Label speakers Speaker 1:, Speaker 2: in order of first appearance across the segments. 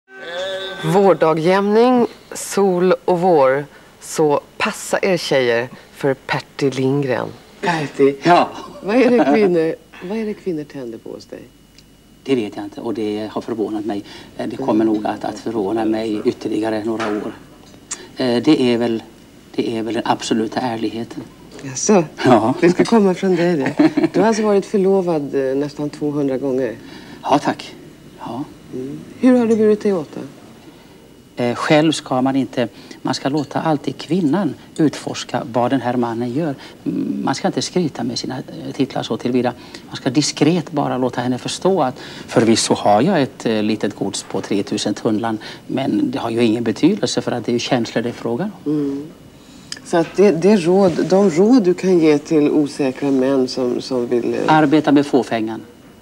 Speaker 1: Vårdagjämning, sol och vår. Så passa er tjejer för Pertti Lindgren. Pertti,
Speaker 2: ja.
Speaker 1: Vad är det kvinnor tänder på hos dig?
Speaker 2: Det vet jag inte och det har förvånat mig. Det kommer nog att förvåna mig ytterligare några år. Det är väl den absoluta ärligheten.
Speaker 1: Jaså?
Speaker 2: Ja.
Speaker 1: Det ska komma från dig det. Du har alltså varit förlovad nästan 200 gånger.
Speaker 2: Ja, tack. Ja.
Speaker 1: Hur har du burit dig åt då?
Speaker 2: Själv ska man ska låta alltid kvinnan utforska vad den här mannen gör. Man ska inte skryta med sina titlar så tillvida. Man ska diskret bara låta henne förstå att förvisso har jag ett litet gods på 3000 tunnland, men det har ju ingen betydelse för att det är ju känslor det är frågan om.
Speaker 1: Så att de råd du kan ge till osäkra män som vill...
Speaker 2: Arbeta med fåfängan.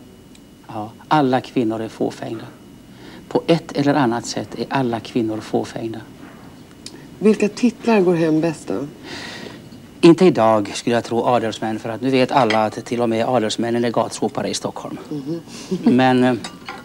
Speaker 2: Ja, alla kvinnor är fåfängda. På ett eller annat sätt är alla kvinnor fåfängda.
Speaker 1: Vilka titlar går hem bäst då?
Speaker 2: Inte idag skulle jag tro adelsmän, för att nu vet alla att till och med adelsmännen är gatsopare i Stockholm. Men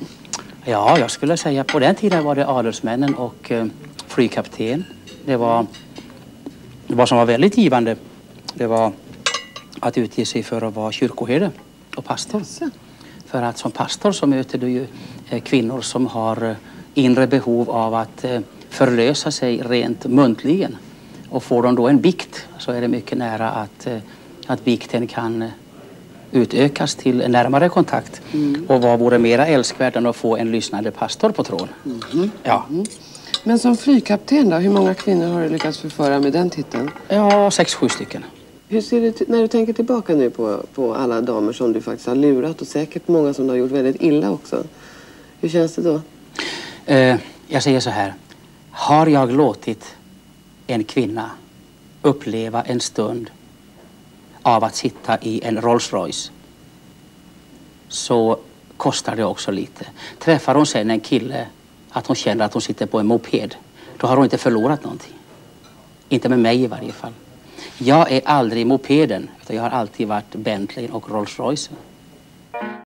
Speaker 2: ja, jag skulle säga på den tiden var det adelsmännen och flygkapten. Det var som var väldigt givande. Det var att utge sig för att vara kyrkoherde och pastor. För att som pastor så möter du ju kvinnor som har inre behov av att förlösa sig rent muntligen. Och får de då en bikt så är det mycket nära att bikten kan utökas till en närmare kontakt. Och vad vore mera älskvärt än att få en lyssnande pastor på tråden? Ja.
Speaker 1: Men som flygkapten då, hur många kvinnor har du lyckats förföra med den titeln?
Speaker 2: Ja, 6-7 stycken.
Speaker 1: Hur ser det när du tänker tillbaka nu på alla damer som du faktiskt har lurat och säkert många som du har gjort väldigt illa också? Hur känns det då?
Speaker 2: Jag säger så här. Har jag låtit en kvinna uppleva en stund av att sitta i en Rolls Royce, så kostar det också lite. Träffar hon sen en kille att hon känner att hon sitter på en moped, då har hon inte förlorat någonting. Inte med mig i varje fall. Jag är aldrig mopeden, utan jag har alltid varit Bentley och Rolls Royce.